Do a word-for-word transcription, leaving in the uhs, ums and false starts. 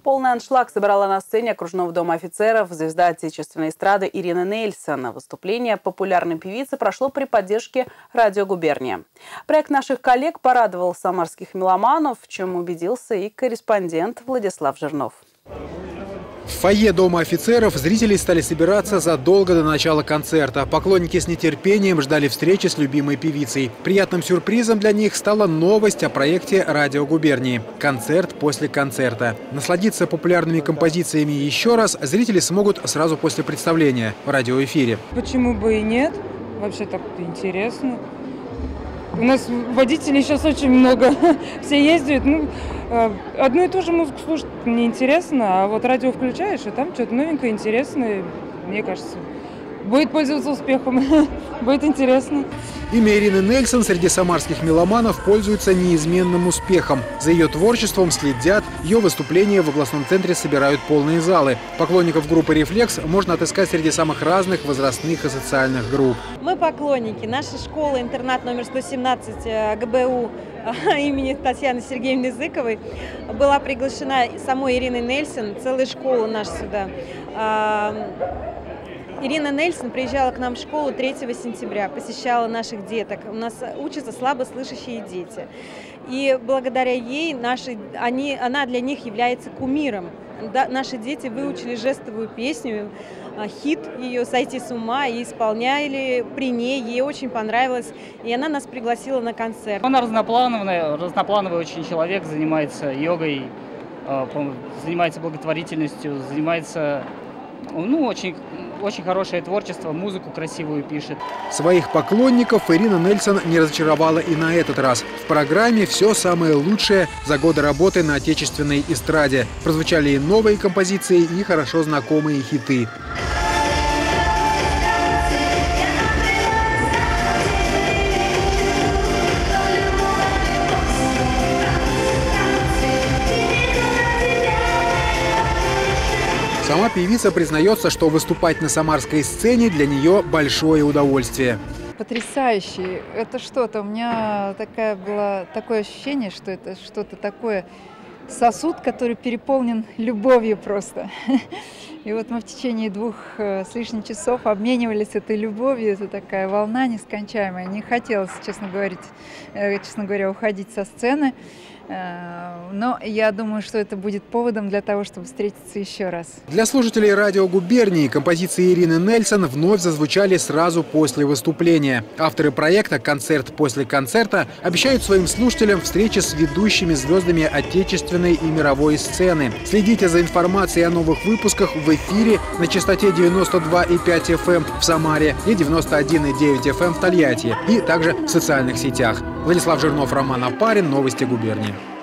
Полный аншлаг собрала на сцене окружного дома офицеров звезда отечественной эстрады Ирина Нельсон. Выступление популярной певицы прошло при поддержке «Радио Губерния». Проект наших коллег порадовал самарских меломанов, в чем убедился и корреспондент Владислав Жирнов. В фойе Дома офицеров зрители стали собираться задолго до начала концерта. Поклонники с нетерпением ждали встречи с любимой певицей. Приятным сюрпризом для них стала новость о проекте «Радио Губернии» – концерт после концерта. Насладиться популярными композициями еще раз зрители смогут сразу после представления в радиоэфире. Почему бы и нет? Вообще так интересно. У нас водителей сейчас очень много, все ездят. Ну, одну и ту же музыку слушать неинтересно, а вот радио включаешь, и там что-то новенькое, интересное, мне кажется, будет пользоваться успехом, будет интересно. Имя Ирины Нельсон среди самарских меломанов пользуется неизменным успехом. За ее творчеством следят, ее выступления в областном центре собирают полные залы. Поклонников группы «Рефлекс» можно отыскать среди самых разных возрастных и социальных групп. Мы поклонники. Наша школа-интернат номер сто семнадцать ГБУ имени Татьяны Сергеевны Зыковой была приглашена самой Ириной Нельсон, целая школа наша сюда. Ирина Нельсон приезжала к нам в школу третьего сентября, посещала наших деток. У нас учатся слабослышащие дети. И благодаря ей наши, они, она для них является кумиром. Да, наши дети выучили жестовую песню, хит ее «Сойти с ума» и исполняли при ней. Ей очень понравилось, и она нас пригласила на концерт. Она разноплановая, разноплановый очень человек, занимается йогой, занимается благотворительностью, занимается... Ну, очень, очень хорошее творчество, музыку красивую пишет. Своих поклонников Ирина Нельсон не разочаровала и на этот раз. В программе все самое лучшее за годы работы на отечественной эстраде. Прозвучали и новые композиции, и хорошо знакомые хиты. Сама певица признается, что выступать на самарской сцене для нее большое удовольствие. Потрясающе. Это что-то. У меня такая была, такое ощущение, что это что-то такое, сосуд, который переполнен любовью просто. И вот мы в течение двух с лишним часов обменивались этой любовью. Это такая волна нескончаемая. Не хотелось, честно говорить, честно говоря, уходить со сцены. Но я думаю, что это будет поводом для того, чтобы встретиться еще раз. Для слушателей «Радио Губернии» композиции Ирины Нельсон вновь зазвучали сразу после выступления. Авторы проекта «Концерт после концерта» обещают своим слушателям встречи с ведущими звездами отечественной и мировой сцены. Следите за информацией о новых выпусках в эфире на частоте девяносто два и пять эф эм в Самаре и девяносто один и девять эф эм в Тольятти, и также в социальных сетях. Владислав Жирнов, Роман Апарин, новости губернии.